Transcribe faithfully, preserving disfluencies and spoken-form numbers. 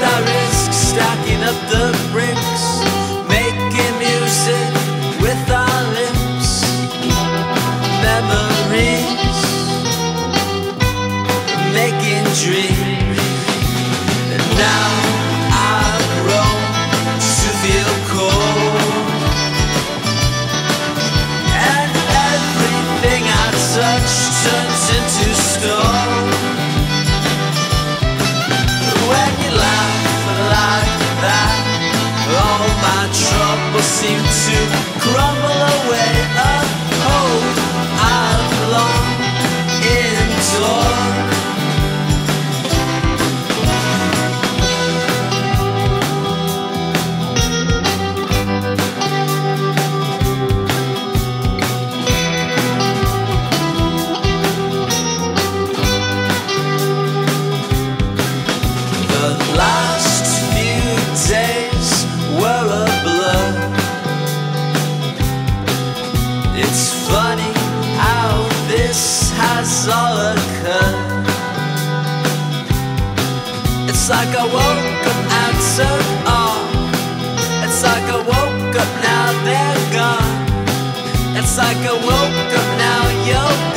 I risk stacking up the bricks, making music with our lips, memories, making dreams. And now I've grown to feel cold, and everything I touch turns into stone. When you laugh like that, all my troubles seem to crumble away. A hope I've long endured. The last few days were a blur. It's funny how this has all occurred. It's like I woke up and turned on. It's like I woke up, now they're gone. It's like I woke up, now you're